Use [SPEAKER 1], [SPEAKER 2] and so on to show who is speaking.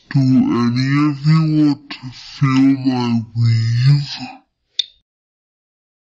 [SPEAKER 1] Do any of you want to feel my weave?